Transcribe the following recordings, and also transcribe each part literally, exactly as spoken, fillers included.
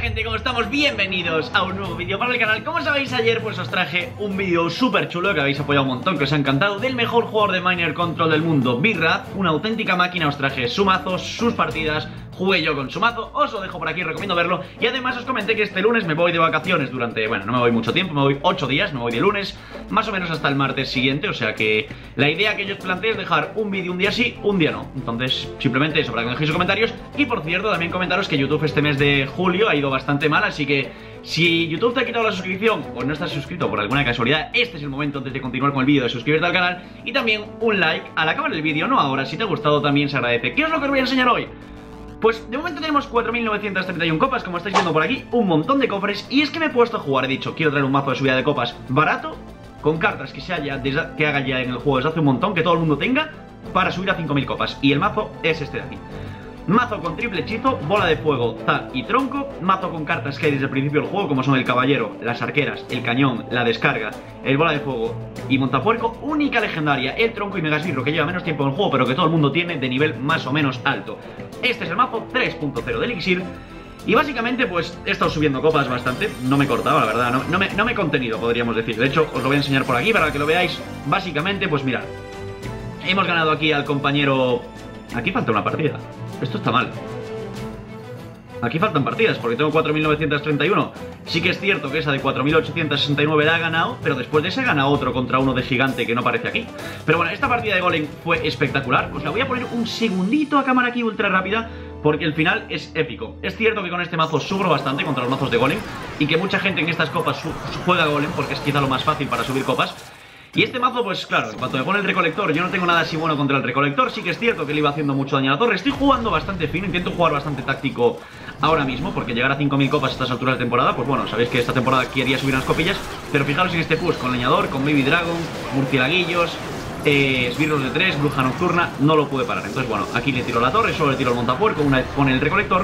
gente, ¿cómo estamos? Bienvenidos a un nuevo vídeo para el canal. Como sabéis, ayer pues os traje un vídeo súper chulo que habéis apoyado un montón, que os ha encantado, del mejor jugador de Miner Control del mundo, Birra, una auténtica máquina. Os traje su mazo, sus partidas, jugué yo con su mazo, os lo dejo por aquí, recomiendo verlo. Y además os comenté que este lunes me voy de vacaciones durante, bueno, no me voy mucho tiempo, me voy ocho días, me voy de lunes más o menos hasta el martes siguiente. O sea que la idea que yo os planteé es dejar un vídeo un día sí, un día no. Entonces, simplemente eso, para que me dejéis sus comentarios. Y por cierto, también comentaros que YouTube este mes de julio ha ido bastante mal, así que si YouTube te ha quitado la suscripción o no estás suscrito por alguna casualidad, este es el momento antes de continuar con el vídeo de suscribirte al canal. Y también un like al acabar el vídeo, no ahora, si te ha gustado también se agradece. ¿Qué es lo que os voy a enseñar hoy? Pues de momento tenemos cuatro mil novecientas treinta y uno copas, como estáis viendo por aquí, un montón de cofres. Y es que me he puesto a jugar, he dicho, quiero traer un mazo de subida de copas barato, con cartas que se haya, desde, que haga ya en el juego desde hace un montón, que todo el mundo tenga, para subir a cinco mil copas. Y el mazo es este de aquí. Mazo con triple hechizo, bola de fuego, Zap y tronco. Mazo con cartas que hay desde el principio del juego, como son el caballero, las arqueras, el cañón, la descarga, el bola de fuego y montapuerco. Única legendaria, el tronco y megasbirro, que lleva menos tiempo en el juego, pero que todo el mundo tiene de nivel más o menos alto. Este es el mazo tres punto cero de Elixir. Y básicamente pues he estado subiendo copas bastante. No me he cortado, la verdad, no, no, me, no me he contenido, podríamos decir. De hecho, os lo voy a enseñar por aquí para que lo veáis. Básicamente, pues mirad, hemos ganado aquí al compañero. Aquí falta una partida. Esto está mal. Aquí faltan partidas, porque tengo cuatro mil novecientas treinta y uno. Sí que es cierto que esa de cuatro mil ochocientas sesenta y nueve la ha ganado, pero después de ese gana otro contra uno de gigante que no aparece aquí. Pero bueno, esta partida de Golem fue espectacular. Os la voy a poner un segundito a cámara aquí ultra rápida, porque el final es épico. Es cierto que con este mazo sufro bastante contra los mazos de Golem, y que mucha gente en estas copas juega Golem porque es quizá lo más fácil para subir copas. Y este mazo, pues claro, en cuanto me pone el recolector, yo no tengo nada así bueno contra el recolector. Sí que es cierto que le iba haciendo mucho daño a la torre. Estoy jugando bastante fino, intento jugar bastante táctico ahora mismo, porque llegar a cinco mil copas a estas alturas de temporada, pues bueno, sabéis que esta temporada quería subir unas copillas. Pero fijaros en este push con leñador, con baby dragon, murcielaguillos, eh, esbirros de tres, bruja nocturna. No lo pude parar, entonces bueno, aquí le tiro la torre, solo le tiro el montapuerco una vez pone el recolector.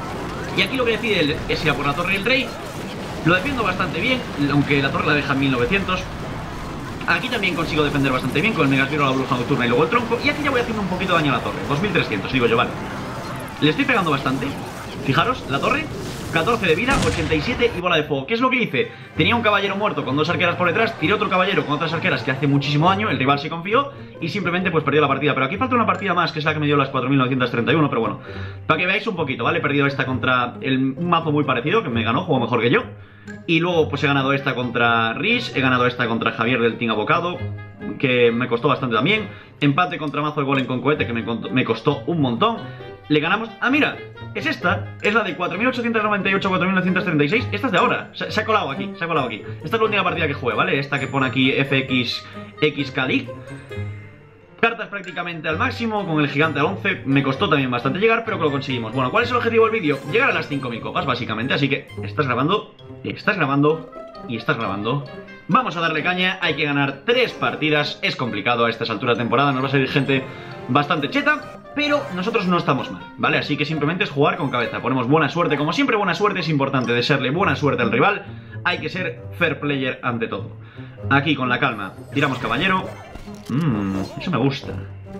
Y aquí lo que decide el, es ir a por la torre del rey. Lo defiendo bastante bien, aunque la torre la deja en mil novecientos. Aquí también consigo defender bastante bien con el megasbirro, la bruja nocturna y luego el tronco. Y aquí ya voy haciendo un poquito de daño a la torre, dos mil trescientos, digo yo, vale. Le estoy pegando bastante. Fijaros, la torre, catorce de vida, ochenta y siete y bola de fuego. ¿Qué es lo que hice? Tenía un caballero muerto con dos arqueras por detrás, tiré otro caballero con otras arqueras que hace muchísimo daño, el rival se confió y simplemente pues perdió la partida. Pero aquí falta una partida más, que es la que me dio las cuatro mil novecientas treinta y uno, pero bueno, para que veáis un poquito, ¿vale? He perdido esta contra el, un mazo muy parecido, que me ganó, jugó mejor que yo. Y luego pues he ganado esta contra Rish, he ganado esta contra Javier del Team Abocado, que me costó bastante también. Empate contra mazo de Golem con cohete, que me, me costó un montón. Le ganamos... Ah, mira, es esta, es la de cuatro mil ochocientos noventa y ocho a cuatro mil novecientos treinta y seis. Esta es de ahora, se, se ha colado aquí, se ha colado aquí. Esta es la única partida que jugué, ¿vale? Esta que pone aquí F X X K League. Cartas prácticamente al máximo, con el gigante al once. Me costó también bastante llegar, pero que lo conseguimos. Bueno, ¿cuál es el objetivo del vídeo? Llegar a las cinco mil copas, básicamente. Así que estás grabando, estás grabando y estás grabando. Vamos a darle caña, hay que ganar tres partidas. Es complicado a estas alturas de temporada, nos va a salir gente bastante cheta, pero nosotros no estamos mal, ¿vale? Así que simplemente es jugar con cabeza. Ponemos buena suerte, como siempre buena suerte es importante, de serle buena suerte al rival. Hay que ser fair player ante todo. Aquí con la calma, tiramos caballero. Mmm, eso me gusta.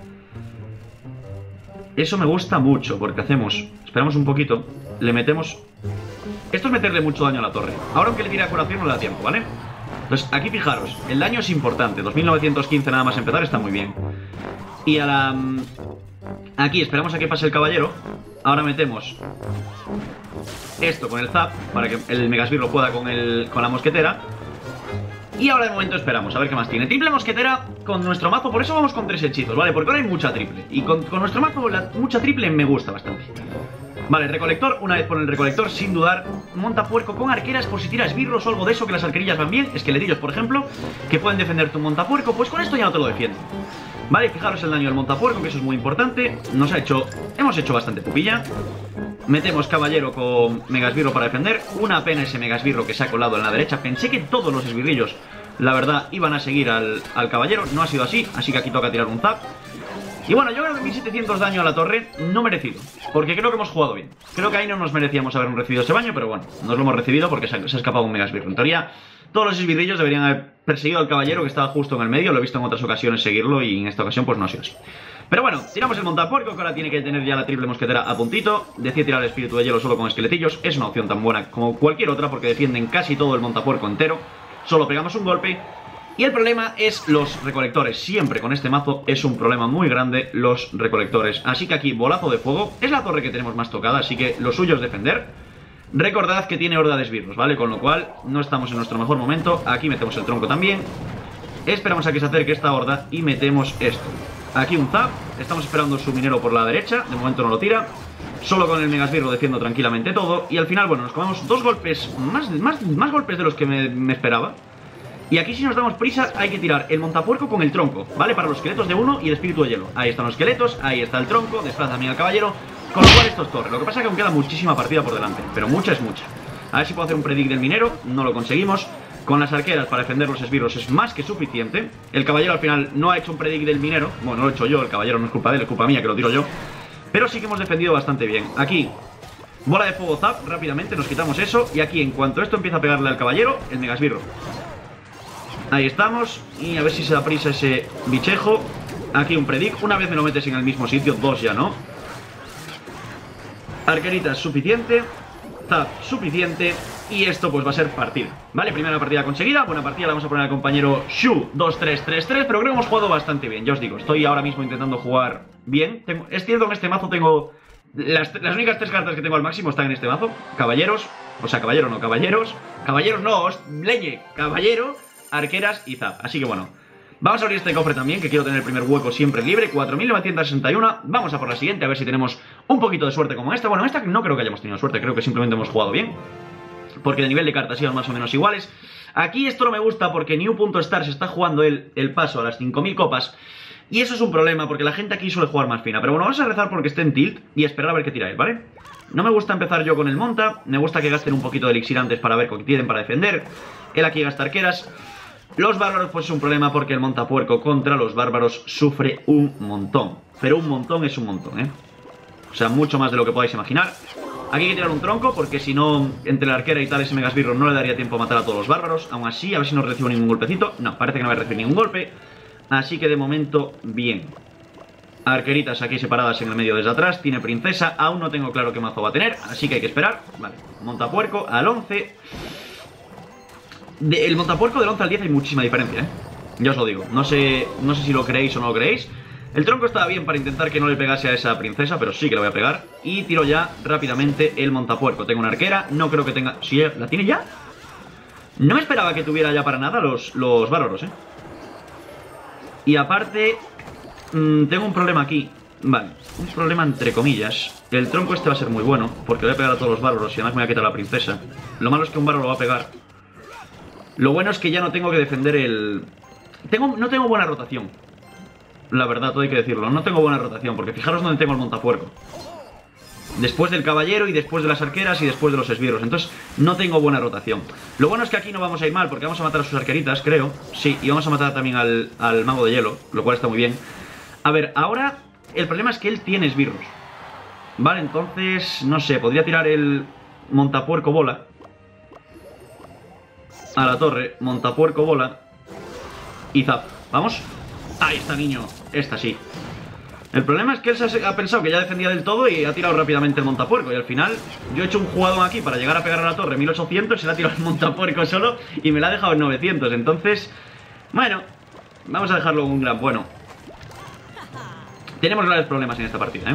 Eso me gusta mucho, porque hacemos... Esperamos un poquito, le metemos... Esto es meterle mucho daño a la torre. Ahora aunque le tire a curación no le da tiempo, ¿vale? Entonces aquí fijaros, el daño es importante. Dos mil novecientos quince nada más empezar, está muy bien. Y a la... Aquí esperamos a que pase el caballero. Ahora metemos esto con el zap, para que el megasbirro pueda con, el, con la mosquetera. Y ahora de momento esperamos, a ver qué más tiene. Triple mosquetera con nuestro mazo, por eso vamos con tres hechizos, ¿vale? Porque ahora hay mucha triple. Y con, con nuestro mazo la, mucha triple me gusta bastante. Vale, recolector, una vez por el recolector, sin dudar. Montapuerco con arqueras por si tiras birros o algo de eso, que las arquerillas van bien. Esqueletillos, por ejemplo, que pueden defender tu montapuerco. Pues con esto ya no te lo defiendo. Vale, fijaros el daño del montapuerco, que eso es muy importante. Nos ha hecho, hemos hecho bastante pupilla. Metemos caballero con megasbirro para defender. Una pena ese megasbirro que se ha colado en la derecha. Pensé que todos los esbirrillos, la verdad, iban a seguir al, al caballero. No ha sido así, así que aquí toca tirar un zap. Y bueno, yo creo que mil setecientos daño a la torre no merecido, porque creo que hemos jugado bien. Creo que ahí no nos merecíamos haber recibido ese baño, pero bueno, nos lo hemos recibido porque se ha, se ha escapado un megasbirro. En teoría, Todos los esbirrillos deberían haber perseguido al caballero que estaba justo en el medio. Lo he visto en otras ocasiones seguirlo y en esta ocasión pues no ha sido así. Pero bueno, tiramos el montapuerco, que ahora tiene que tener ya la triple mosquetera a puntito. Decide tirar el espíritu de hielo solo con esqueletillos. Es una opción tan buena como cualquier otra porque defienden casi todo el montapuerco entero. Solo pegamos un golpe. Y el problema es los recolectores. Siempre con este mazo es un problema muy grande los recolectores. Así que aquí, bolazo de fuego. Es la torre que tenemos más tocada, así que lo suyo es defender. Recordad que tiene horda de esbirros, ¿vale? Con lo cual no estamos en nuestro mejor momento. Aquí metemos el tronco también. Esperamos a que se acerque esta horda y metemos esto. Aquí un zap, estamos esperando su minero por la derecha, de momento no lo tira. Solo con el megasbirro defiendo tranquilamente todo. Y al final, bueno, nos comemos dos golpes, más, más, más golpes de los que me, me esperaba. Y aquí si nos damos prisa hay que tirar el montapuerco con el tronco, ¿vale? Para los esqueletos de uno y el espíritu de hielo. Ahí están los esqueletos, ahí está el tronco, desplaza también al caballero. Con lo cual esto es torre. Lo que pasa es que aún queda muchísima partida por delante, pero mucha es mucha. A ver si puedo hacer un predict del minero, no lo conseguimos. Con las arqueras para defender los esbirros es más que suficiente. El caballero al final no ha hecho un predict del minero. Bueno, no lo he hecho yo, el caballero no es culpa de él, es culpa mía que lo tiro yo. Pero sí que hemos defendido bastante bien. Aquí, bola de fuego zap, rápidamente nos quitamos eso. Y aquí, en cuanto esto empieza a pegarle al caballero, el megasbirro. Ahí estamos. Y a ver si se da prisa ese bichejo. Aquí un predict, una vez me lo metes en el mismo sitio, dos ya no. Arquerita es suficiente. Zap suficiente. Y esto pues va a ser partida, ¿vale? Primera partida conseguida, buena partida, la vamos a poner al compañero Shu dos tres tres tres, pero creo que hemos jugado bastante bien, ya os digo, estoy ahora mismo intentando jugar bien. Tengo, es cierto que en este mazo tengo, las, las únicas tres cartas que tengo al máximo están en este mazo, caballeros, o sea, caballero no, caballeros, caballeros no, os, leñe, caballero, arqueras y zap, así que bueno. Vamos a abrir este cofre también, que quiero tener el primer hueco siempre libre, cuatro mil novecientos sesenta y uno, vamos a por la siguiente, a ver si tenemos un poquito de suerte como esta. Bueno, esta no creo que hayamos tenido suerte, creo que simplemente hemos jugado bien. Porque de nivel de cartas iban más o menos iguales. Aquí esto no me gusta porque New.Star se está jugando el, el paso a las cinco mil copas. Y eso es un problema porque la gente aquí suele jugar más fina. Pero bueno, vamos a rezar porque esté en tilt y esperar a ver qué tira él, ¿vale? No me gusta empezar yo con el monta. Me gusta que gasten un poquito de elixir antes para ver qué tienen para defender. Él aquí gasta arqueras. Los bárbaros pues es un problema porque el montapuerco contra los bárbaros sufre un montón. Pero un montón es un montón, ¿eh? O sea, mucho más de lo que podáis imaginar. Aquí hay que tirar un tronco porque si no, entre la arquera y tal ese megasbirro no le daría tiempo a matar a todos los bárbaros. Aún así, a ver si no recibo ningún golpecito. No, parece que no voy a recibir ningún golpe. Así que de momento, bien. Arqueritas aquí separadas en el medio desde atrás. Tiene princesa, aún no tengo claro qué mazo va a tener, así que hay que esperar. Vale, montapuerco al once. De, el montapuerco del once al diez hay muchísima diferencia, ¿eh? Ya os lo digo, no sé, no sé si lo creéis o no lo creéis. El tronco estaba bien para intentar que no le pegase a esa princesa, pero sí que le voy a pegar. Y tiro ya rápidamente el montapuerco. Tengo una arquera, no creo que tenga... ¿Sí, la tiene ya? No me esperaba que tuviera ya para nada los, los bárbaros, ¿eh? Y aparte, mmm, tengo un problema aquí. Vale, un problema entre comillas. El tronco este va a ser muy bueno, porque le voy a pegar a todos los bárbaros y además me voy a quitar a la princesa. Lo malo es que un bárbaro lo va a pegar. Lo bueno es que ya no tengo que defender el... Tengo, no tengo buena rotación. La verdad, todo hay que decirlo. No tengo buena rotación, porque fijaros dónde tengo el montapuerco. Después del caballero y después de las arqueras y después de los esbirros. Entonces, no tengo buena rotación. Lo bueno es que aquí no vamos a ir mal, porque vamos a matar a sus arqueritas, creo. Sí, y vamos a matar también al, al mago de hielo, lo cual está muy bien. A ver, ahora el problema es que él tiene esbirros. Vale, entonces, no sé, podría tirar el montapuerco bola a la torre, montapuerco bola y zap. ¿Vamos? Ahí está, niño. Esta sí. El problema es que él se ha pensado que ya defendía del todo y ha tirado rápidamente el montapuerco. Y al final, yo he hecho un jugadón aquí para llegar a pegar a la torre mil ochocientos, se le ha tirado el montapuerco solo y me la ha dejado en novecientos. Entonces, bueno, vamos a dejarlo en un gran bueno. Tenemos graves problemas en esta partida, ¿eh?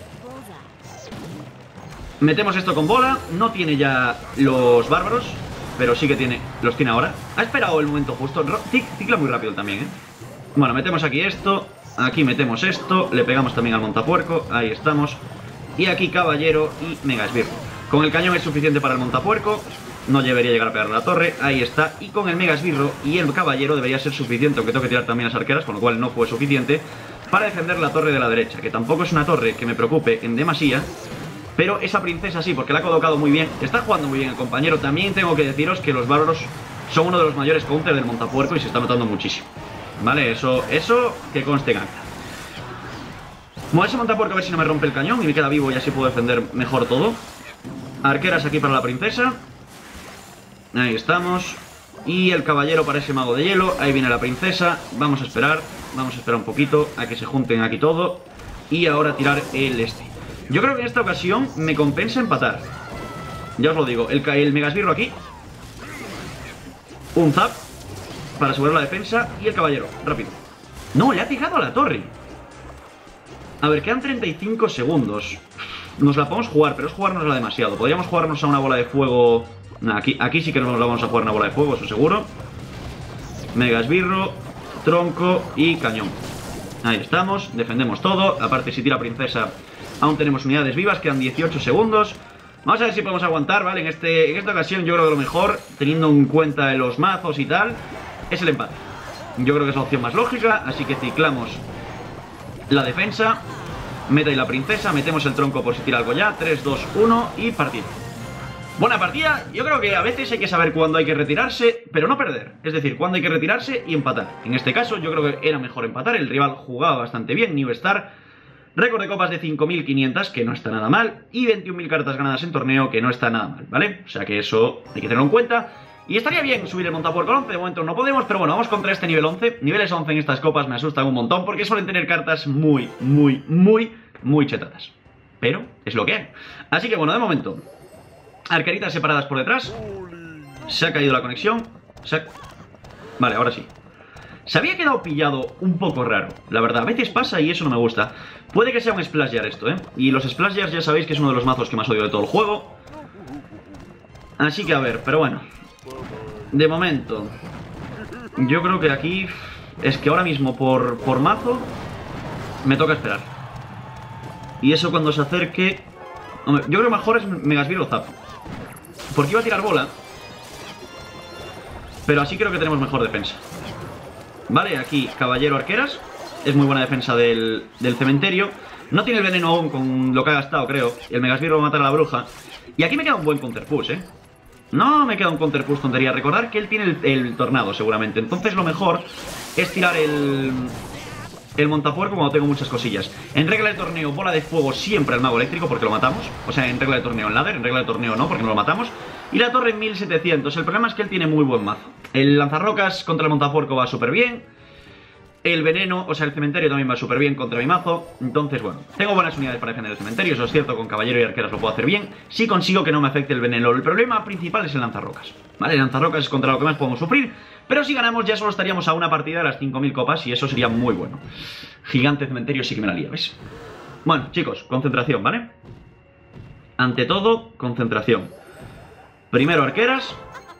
Metemos esto con bola. No tiene ya los bárbaros, pero sí que tiene, los tiene ahora. Ha esperado el momento justo. Cicla muy rápido también, ¿eh? Bueno, metemos aquí esto. Aquí metemos esto. Le pegamos también al montapuerco. Ahí estamos. Y aquí caballero y megasbirro. Con el cañón es suficiente para el montapuerco. No debería llegar a pegar a la torre. Ahí está. Y con el megasbirro y el caballero debería ser suficiente, aunque tengo que tirar también las arqueras, con lo cual no fue suficiente, para defender la torre de la derecha, que tampoco es una torre que me preocupe en demasía. Pero esa princesa sí, porque la ha colocado muy bien. Está jugando muy bien el compañero. También tengo que deciros que los bárbaros son uno de los mayores counters del montapuerco y se está notando muchísimo. Vale, eso, eso que conste en acta. Bueno, ese montapuerco a ver si no me rompe el cañón y me queda vivo y así puedo defender mejor todo. Arqueras aquí para la princesa. Ahí estamos. Y el caballero para ese mago de hielo. Ahí viene la princesa. Vamos a esperar. Vamos a esperar un poquito a que se junten aquí todo. Y ahora tirar el este. Yo creo que en esta ocasión me compensa empatar. Ya os lo digo. El, el megasbirro aquí. Un zap para asegurar la defensa. Y el caballero. Rápido. No, le ha tirado a la torre. A ver, quedan treinta y cinco segundos. Nos la podemos jugar, pero es jugárnosla demasiado. Podríamos jugarnos a una bola de fuego. Nah, aquí, aquí sí que nos la vamos a jugar una bola de fuego, eso seguro. Mega esbirro, tronco y cañón. Ahí estamos, defendemos todo. Aparte, si tira princesa, aún tenemos unidades vivas. Quedan dieciocho segundos. Vamos a ver si podemos aguantar, ¿vale? En, este, en esta ocasión yo creo que lo mejor, teniendo en cuenta los mazos y tal, es el empate. Yo creo que es la opción más lógica. Así que ciclamos la defensa. Meta y la princesa, metemos el tronco por si tira algo ya. tres, dos, uno y partida. Buena partida. Yo creo que a veces hay que saber cuándo hay que retirarse, pero no perder. Es decir, cuándo hay que retirarse y empatar. En este caso yo creo que era mejor empatar. El rival jugaba bastante bien. New Star, récord de copas de cinco mil quinientas, que no está nada mal. Y veintiún mil cartas ganadas en torneo, que no está nada mal, ¿vale? O sea que eso hay que tenerlo en cuenta. Y estaría bien subir el montapuerco al once, de momento no podemos, pero bueno, vamos contra este nivel once. Niveles once en estas copas me asustan un montón porque suelen tener cartas muy, muy, muy, muy chetadas. Pero es lo que hay. Así que bueno, de momento, arqueritas separadas por detrás. Se ha caído la conexión. Se ha... Vale, ahora sí. Se había quedado pillado un poco raro, la verdad. A veces pasa y eso no me gusta. Puede que sea un Splash Jar esto, ¿eh? Y los Splash Jars ya sabéis que es uno de los mazos que más odio de todo el juego. Así que a ver, pero bueno. De momento, yo creo que aquí es que ahora mismo por, por mazo me toca esperar. Y eso cuando se acerque... Hombre, yo creo que mejor es Megasbirro o Zap. Porque iba a tirar bola. Pero así creo que tenemos mejor defensa. Vale, aquí caballero arqueras. Es muy buena defensa del, del cementerio. No tiene el veneno aún con lo que ha gastado, creo. El Megasbirro va a matar a la bruja. Y aquí me queda un buen counterpush, ¿eh? No me queda un counterpush tontería. Recordar que él tiene el, el tornado seguramente. Entonces lo mejor es tirar el, el montapuerco cuando tengo muchas cosillas. En regla de torneo, bola de fuego siempre al mago eléctrico porque lo matamos. O sea, en regla de torneo en ladder, en regla de torneo no porque no lo matamos. Y la torre en mil setecientos. El problema es que él tiene muy buen mazo. El lanzarrocas contra el montapuerco va súper bien. El veneno, o sea, el cementerio también va súper bien contra mi mazo. Entonces, bueno, tengo buenas unidades para defender el cementerio. Eso es cierto, con caballero y arqueras lo puedo hacer bien. Si consigo que no me afecte el veneno. El problema principal es el lanzarrocas. Vale, el lanzarrocas es contra lo que más podemos sufrir. Pero si ganamos ya solo estaríamos a una partida de las cinco mil copas. Y eso sería muy bueno. Gigante cementerio sí que me la lía, ¿ves? Bueno, chicos, concentración, ¿vale? Ante todo, concentración. Primero arqueras.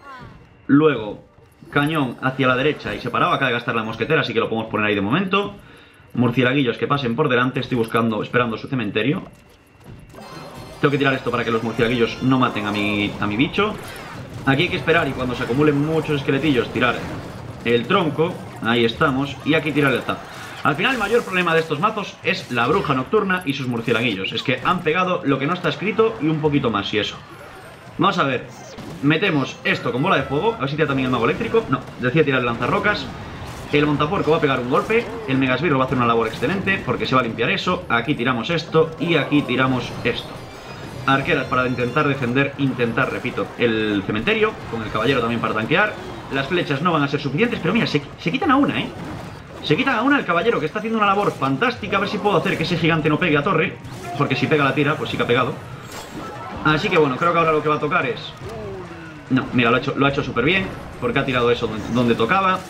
Luego cañón hacia la derecha y separado. Acaba de gastar la mosquetera, así que lo podemos poner ahí de momento. Murcielaguillos que pasen por delante. Estoy buscando, esperando su cementerio. Tengo que tirar esto para que los murcielaguillos no maten a mi, a mi bicho. Aquí hay que esperar y cuando se acumulen muchos esqueletillos tirar el tronco. Ahí estamos. Y aquí tirar el zap. Al final el mayor problema de estos mazos es la bruja nocturna y sus murcielaguillos. Es que han pegado lo que no está escrito y un poquito más y eso. Vamos a ver. Metemos esto con bola de fuego. A ver si tira también el mago eléctrico. No, decía tirar el lanzarrocas. El montapuerco va a pegar un golpe. El megasbirro va a hacer una labor excelente porque se va a limpiar eso. Aquí tiramos esto y aquí tiramos esto. Arqueras para intentar defender, intentar, repito, el cementerio. Con el caballero también para tanquear. Las flechas no van a ser suficientes, pero mira, se, se quitan a una, ¿eh? Se quitan a una el caballero que está haciendo una labor fantástica. A ver si puedo hacer que ese gigante no pegue a torre. Porque si pega la tira, pues sí que ha pegado. Así que bueno, creo que ahora lo que va a tocar es... No, mira, lo ha hecho, lo ha hecho súper bien. Porque ha tirado eso donde, donde tocaba.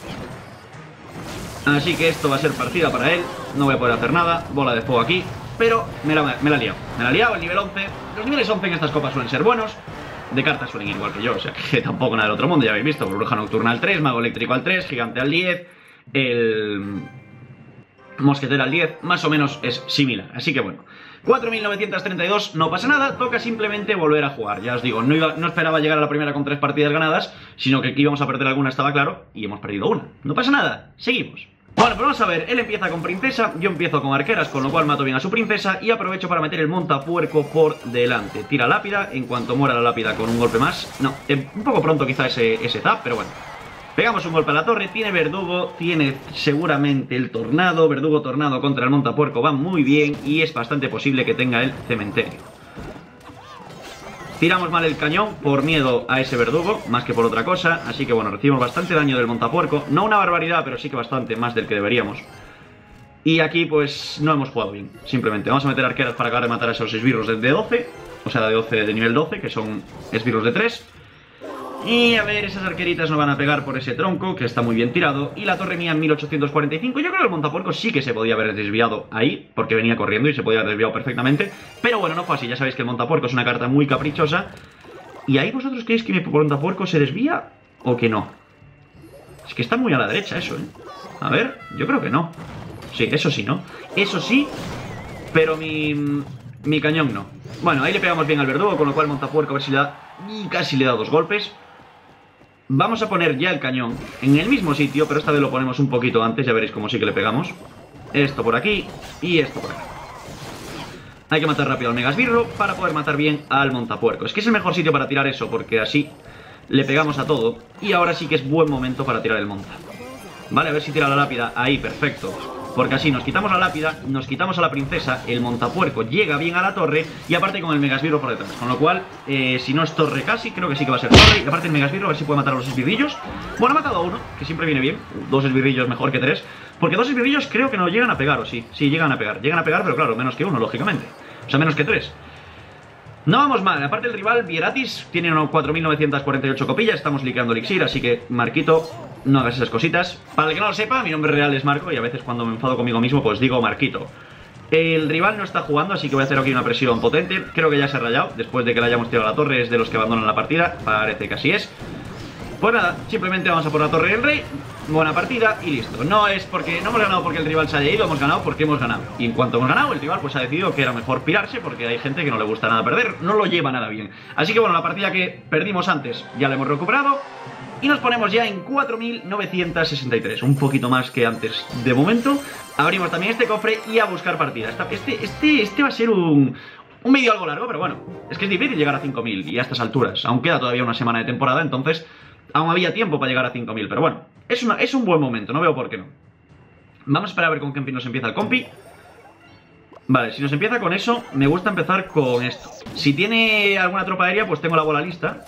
Así que esto va a ser partida para él. No voy a poder hacer nada. Bola de fuego aquí. Pero me la, me la he liado. Me la he liado el nivel once. Los niveles once en estas copas suelen ser buenos. De cartas suelen ir igual que yo. O sea que tampoco nada del otro mundo. Ya habéis visto. Bruja nocturna al tres. Mago eléctrico al tres. Gigante al diez. El... mosquetera al diez. Más o menos es similar. Así que bueno. cuatro mil novecientos treinta y dos, no pasa nada, toca simplemente volver a jugar. Ya os digo, no, iba, no esperaba llegar a la primera con tres partidas ganadas, sino que íbamos a perder alguna, estaba claro, y hemos perdido una. No pasa nada, seguimos. Bueno, pues vamos a ver, él empieza con princesa, yo empiezo con arqueras, con lo cual mato bien a su princesa y aprovecho para meter el montapuerco por delante. Tira lápida, en cuanto muera la lápida con un golpe más. No, eh, un poco pronto quizá ese, ese zap, pero bueno. Pegamos un golpe a la torre, tiene verdugo, tiene seguramente el tornado, verdugo tornado contra el montapuerco va muy bien y es bastante posible que tenga el cementerio. Tiramos mal el cañón por miedo a ese verdugo, más que por otra cosa. Así que bueno, recibimos bastante daño del montapuerco. No una barbaridad, pero sí que bastante, más del que deberíamos. Y aquí pues no hemos jugado bien, simplemente. Vamos a meter arqueras para acabar de matar a esos esbirros de doce. O sea, de doce de nivel doce, que son esbirros de tres. Y a ver, esas arqueritas no van a pegar por ese tronco, que está muy bien tirado. Y la torre mía en mil ochocientos cuarenta y cinco. Yo creo que el montapuerco sí que se podía haber desviado ahí, porque venía corriendo y se podía haber desviado perfectamente. Pero bueno, no fue así. Ya sabéis que el montapuerco es una carta muy caprichosa. ¿Y ahí vosotros creéis que mi montapuerco se desvía o que no? Es que está muy a la derecha eso, ¿eh? A ver, yo creo que no. Sí, eso sí, ¿no? Eso sí, pero mi... mi cañón no. Bueno, ahí le pegamos bien al verdugo, con lo cual el montapuerco a ver si le da... y casi le da dos golpes. Vamos a poner ya el cañón en el mismo sitio, pero esta vez lo ponemos un poquito antes, ya veréis cómo sí que le pegamos. Esto por aquí y esto por aquí. Hay que matar rápido al megasbirro para poder matar bien al montapuerco. Es que es el mejor sitio para tirar eso, porque así le pegamos a todo. Y ahora sí que es buen momento para tirar el monta. Vale, a ver si tira la lápida. Ahí, perfecto. Porque así nos quitamos la lápida, nos quitamos a la princesa, el montapuerco llega bien a la torre y aparte con el megasbirro por detrás. Con lo cual, eh, si no es torre casi, creo que sí que va a ser torre. Y aparte el megasbirro, a ver si puede matar a los esbirrillos. Bueno, ha matado a uno, que siempre viene bien. Dos esbirrillos mejor que tres. Porque dos esbirrillos creo que no llegan a pegar, ¿o sí? Sí, llegan a pegar. Llegan a pegar, pero claro, menos que uno, lógicamente. O sea, menos que tres. No vamos mal, aparte el rival Vieratis tiene unos cuatro mil novecientos cuarenta y ocho copillas, estamos liqueando elixir, así que Marquito, no hagas esas cositas. Para el que no lo sepa, mi nombre real es Marco y a veces cuando me enfado conmigo mismo pues digo Marquito. El rival no está jugando, así que voy a hacer aquí una presión potente, creo que ya se ha rayado, después de que le hayamos tirado a la torre, es de los que abandonan la partida, parece que así es. Pues nada, simplemente vamos a por la torre del rey, buena partida y listo. No es porque no hemos ganado porque el rival se haya ido, hemos ganado porque hemos ganado. Y en cuanto hemos ganado, el rival pues ha decidido que era mejor pirarse porque hay gente que no le gusta nada perder, no lo lleva nada bien. Así que bueno, la partida que perdimos antes ya la hemos recuperado y nos ponemos ya en cuatro mil novecientos sesenta y tres, un poquito más que antes de momento. Abrimos también este cofre y a buscar partida. Este, este, este va a ser un... un vídeo algo largo, pero bueno, es que es difícil llegar a cinco mil y a estas alturas. Aún queda todavía una semana de temporada, entonces... aún había tiempo para llegar a cinco mil, pero bueno, es, una, es un buen momento, no veo por qué no. Vamos a esperar a ver con qué nos empieza el compi. Vale, si nos empieza con eso, me gusta empezar con esto. Si tiene alguna tropa aérea, pues tengo la bola lista.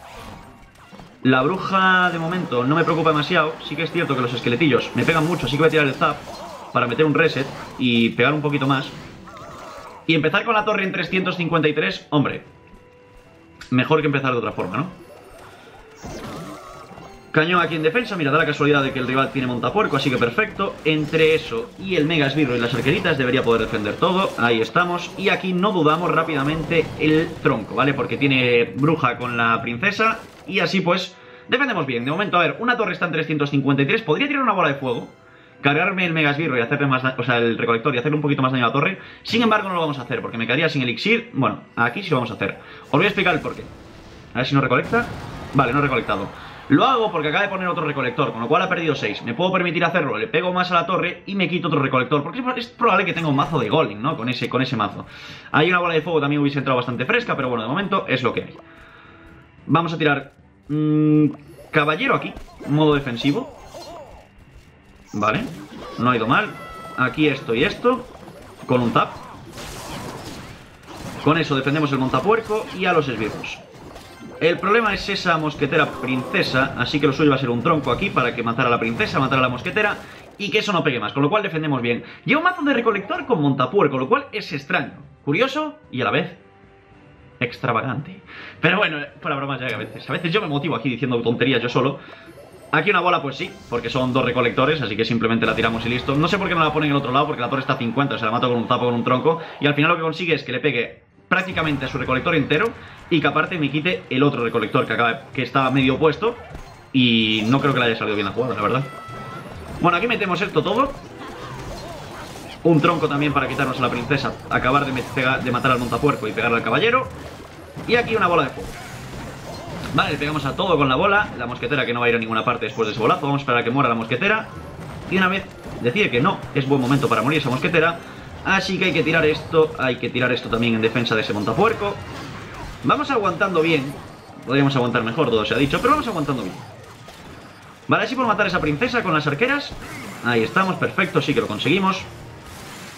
La bruja, de momento, no me preocupa demasiado. Sí que es cierto que los esqueletillos me pegan mucho, así que voy a tirar el zap para meter un reset y pegar un poquito más. Y empezar con la torre en trescientos cincuenta y tres, hombre, mejor que empezar de otra forma, ¿no? Cañón aquí en defensa, mira, da la casualidad de que el rival tiene montapuerco, así que perfecto. Entre eso y el megasbirro y las arqueritas debería poder defender todo, ahí estamos. Y aquí no dudamos rápidamente el tronco, ¿vale? Porque tiene bruja con la princesa y así pues defendemos bien. De momento, a ver, una torre está en trescientos cincuenta y tres, podría tirar una bola de fuego, cargarme el megasbirro y hacerle más daño, o sea, el recolector y hacerle un poquito más daño a la torre. Sin embargo, no lo vamos a hacer porque me quedaría sin elixir. Bueno, aquí sí lo vamos a hacer. Os voy a explicar el porqué. A ver si no recolecta. Vale, no he recolectado. Lo hago porque acaba de poner otro recolector, con lo cual ha perdido seis. Me puedo permitir hacerlo, le pego más a la torre y me quito otro recolector, porque es probable que tenga un mazo de golem, ¿no? Con ese, con ese mazo. Hay una bola de fuego también hubiese entrado bastante fresca, pero bueno, de momento es lo que hay. Vamos a tirar mmm, caballero aquí, modo defensivo. Vale, no ha ido mal. Aquí esto y esto, con un tap. Con eso defendemos el montapuerco y a los esbirros. El problema es esa mosquetera princesa, así que lo suyo va a ser un tronco aquí para que matara a la princesa, matara a la mosquetera y que eso no pegue más, con lo cual defendemos bien. Lleva un mazo de recolector con montapuerco, lo cual es extraño, curioso y a la vez extravagante. Pero bueno, fuera bromas ya que a veces, a veces yo me motivo aquí diciendo tonterías yo solo. Aquí una bola pues sí, porque son dos recolectores, así que simplemente la tiramos y listo. No sé por qué no la ponen en el otro lado, porque la torre está a cincuenta, o sea, la mato con un tapo, con un tronco, y al final lo que consigue es que le pegue prácticamente a su recolector entero y que aparte me quite el otro recolector que, acaba, que estaba medio puesto y no creo que le haya salido bien la jugada, la verdad. Bueno, aquí metemos esto todo. Un tronco también para quitarnos a la princesa, acabar de, de matar al montapuerco y pegarle al caballero. Y aquí una bola de fuego. Vale, le pegamos a todo con la bola. La mosquetera que no va a ir a ninguna parte después de ese bolazo. Vamos a esperar a que muera la mosquetera. Y una vez decide que no es buen momento para morir esa mosquetera, así que hay que tirar esto. Hay que tirar esto también en defensa de ese montapuerco. Vamos aguantando bien. Podríamos aguantar mejor, todo se ha dicho, pero vamos aguantando bien. Vale, así por matar a esa princesa con las arqueras. Ahí estamos, perfecto, sí que lo conseguimos.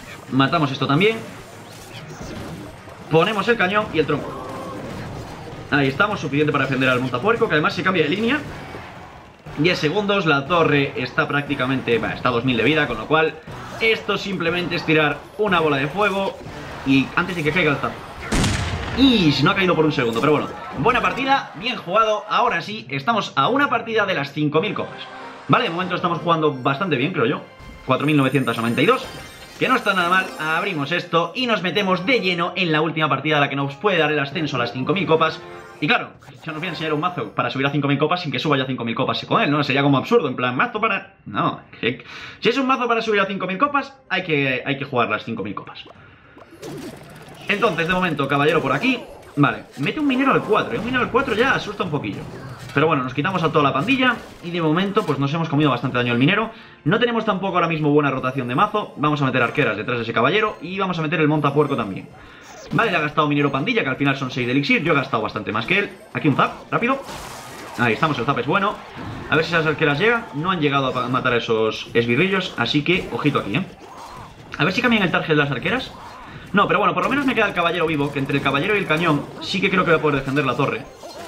Matamos esto también. Ponemos el cañón y el tronco. Ahí estamos, suficiente para defender al montapuerco, que además se cambia de línea. diez segundos, la torre está prácticamente... Bueno, está a dos mil de vida, con lo cual esto simplemente es tirar una bola de fuego y antes de que caiga el zap. Y si no ha caído por un segundo, pero bueno, buena partida, bien jugado. Ahora sí, estamos a una partida de las cinco mil copas. Vale, de momento estamos jugando bastante bien, creo yo. cuatro mil novecientos noventa y dos, que no está nada mal. Abrimos esto y nos metemos de lleno en la última partida, la que nos puede dar el ascenso a las cinco mil copas. Y claro, ya nos voy a enseñar un mazo para subir a cinco mil copas sin que suba ya cinco mil copas con él, ¿no? Sería como absurdo, en plan, mazo para... No, si es un mazo para subir a cinco mil copas, hay que, hay que jugar las cinco mil copas. Entonces, de momento, caballero por aquí. Vale, mete un minero al cuatro, ¿eh? Un minero al cuatro ya asusta un poquillo. Pero bueno, nos quitamos a toda la pandilla y de momento pues nos hemos comido bastante daño al minero. No tenemos tampoco ahora mismo buena rotación de mazo. Vamos a meter arqueras detrás de ese caballero y vamos a meter el montapuerco también. Vale, le ha gastado minero pandilla, que al final son seis de elixir. Yo he gastado bastante más que él. Aquí un zap, rápido. Ahí estamos, el zap es bueno. A ver si esas arqueras llegan. No han llegado a matar a esos esbirrillos, así que ojito aquí, ¿eh? A ver si cambian el target de las arqueras. No, pero bueno, por lo menos me queda el caballero vivo, que entre el caballero y el cañón sí que creo que voy a poder defender la torre.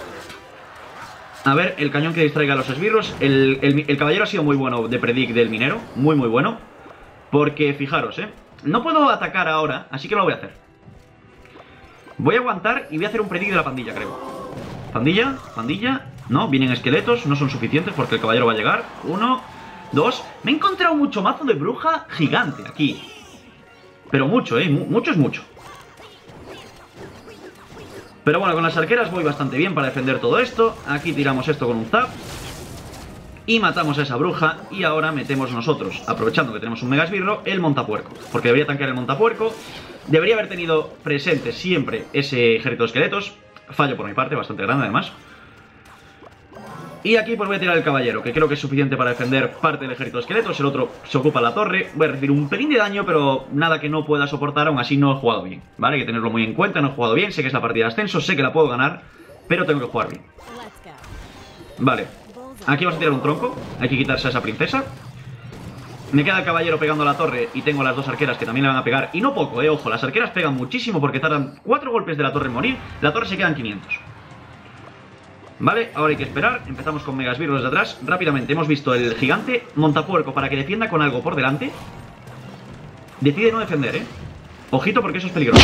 A ver, el cañón que distraiga a los esbirros. El, el, el caballero ha sido muy bueno de predict del minero. Muy, muy bueno. Porque, fijaros, ¿eh? No puedo atacar ahora, así que no lo voy a hacer. Voy a aguantar y voy a hacer un predict de la pandilla, creo. Pandilla, pandilla. No, vienen esqueletos, no son suficientes porque el caballero va a llegar. Uno, dos. Me he encontrado mucho mazo de bruja gigante aquí. Pero mucho, ¿eh? Mucho es mucho. Pero bueno, con las arqueras voy bastante bien para defender todo esto. Aquí tiramos esto con un zap. Y matamos a esa bruja. Y ahora metemos nosotros, aprovechando que tenemos un mega esbirro, el montapuerco. Porque debería tanquear el montapuerco. Debería haber tenido presente siempre ese ejército de esqueletos. Fallo por mi parte, bastante grande además. Y aquí pues voy a tirar el caballero, que creo que es suficiente para defender parte del ejército de esqueletos. El otro se ocupa la torre. Voy a recibir un pelín de daño, pero nada que no pueda soportar. Aún así no he jugado bien, ¿vale? Hay que tenerlo muy en cuenta, no he jugado bien. Sé que es la partida de ascenso, sé que la puedo ganar, pero tengo que jugar bien. Vale, aquí vamos a tirar un tronco. Hay que quitarse a esa princesa. Me queda el caballero pegando a la torre y tengo las dos arqueras que también le van a pegar. Y no poco, eh, ojo, las arqueras pegan muchísimo porque tardan cuatro golpes de la torre en morir. La torre se queda en quinientos. Vale, ahora hay que esperar. Empezamos con mega esbirros de atrás. Rápidamente, hemos visto el gigante montapuerco para que defienda con algo por delante. Decide no defender, eh. Ojito porque eso es peligroso.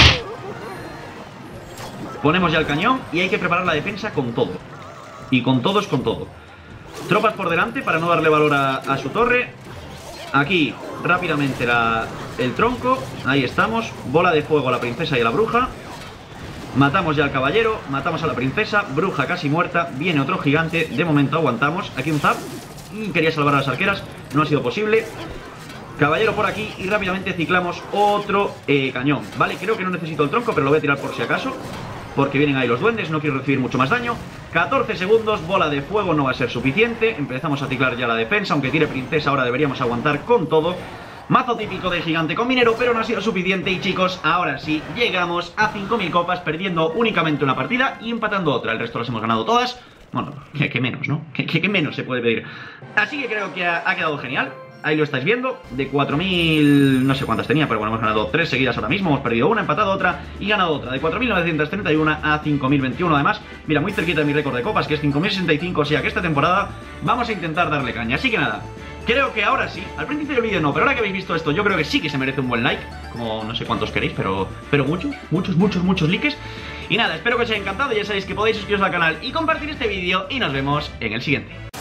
Ponemos ya el cañón y hay que preparar la defensa con todo. Y con todo es con todo. Tropas por delante para no darle valor a, a su torre. Aquí, rápidamente la, el tronco. Ahí estamos. Bola de fuego a la princesa y a la bruja. Matamos ya al caballero, matamos a la princesa. Bruja casi muerta, viene otro gigante. De momento aguantamos, aquí un zap. Quería salvar a las arqueras, no ha sido posible. Caballero por aquí y rápidamente ciclamos otro eh, cañón. Vale, creo que no necesito el tronco, pero lo voy a tirar por si acaso, porque vienen ahí los duendes, no quiero recibir mucho más daño. catorce segundos, bola de fuego no va a ser suficiente. Empezamos a ciclar ya la defensa, aunque tire princesa ahora deberíamos aguantar con todo. Mazo típico de gigante con minero, pero no ha sido suficiente. Y chicos, ahora sí, llegamos a cinco mil copas, perdiendo únicamente una partida y empatando otra. El resto las hemos ganado todas. Bueno, que, que menos, ¿no? Que, que, que menos se puede pedir. Así que creo que ha, ha quedado genial. Ahí lo estáis viendo, de cuatro mil, no sé cuántas tenía, pero bueno, hemos ganado tres seguidas ahora mismo. Hemos perdido una, empatado otra y ganado otra. De cuatro mil novecientos treinta y uno a cinco mil veintiuno además. Mira, muy cerquita de mi récord de copas, que es cinco mil sesenta y cinco. O sea que esta temporada vamos a intentar darle caña. Así que nada, creo que ahora sí, al principio del vídeo no, pero ahora que habéis visto esto, yo creo que sí que se merece un buen like. Como no sé cuántos queréis, pero, pero muchos, muchos, muchos, muchos likes. Y nada, espero que os haya encantado. Ya sabéis que podéis suscribiros al canal y compartir este vídeo. Y nos vemos en el siguiente.